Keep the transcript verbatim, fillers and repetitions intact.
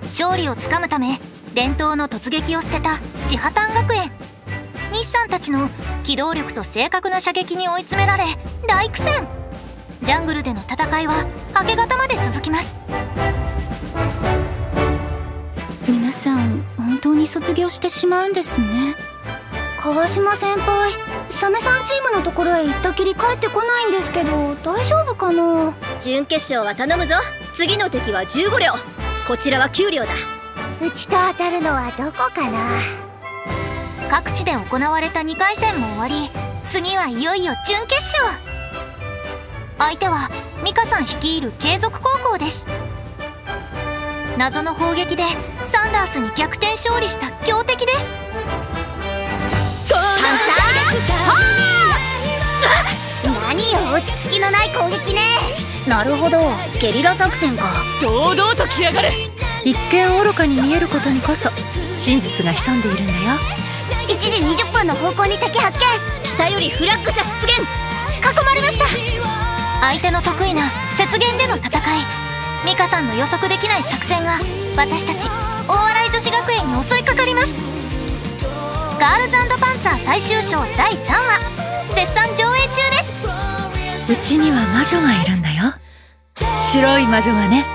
勝利をつかむため伝統の突撃を捨てた千波丹学園。西さんたちの機動力と正確な射撃に追い詰められ大苦戦。ジャングルでの戦いは明け方まで続きます。 皆さん本当に卒業してしまうんですね。 川島先輩、サメさんチームのところへ行ったきり帰ってこないんですけど、大丈夫かな。 準決勝は頼むぞ。次の敵はじゅうご両、こちらはきゅう両だ。 うちと当たるのはどこかな。 各地で行われたにかい戦も終わり、次はいよいよ準決勝。相手はミカさん率いる継続高校です。謎の砲撃でサンダースに逆転勝利した強敵です。 何よ、落ち着きのない攻撃ね。 なるほど、ゲリラ作戦か。 堂々と来やがれ。 一見愚かに見えることにこそ真実が潜んでいるんだよ。 いちじにじゅっぷんの方向に敵発見。 北よりフラッグ車出現。 囲まれました。相手の得意な雪原での戦い、ミカさんの予測できない作戦が私たち大洗女子学園に襲いかかります。ガールズ&パンツァー最終章だいさんわ絶賛上映中です。 うちには魔女がいるんだよ。白い魔女がね。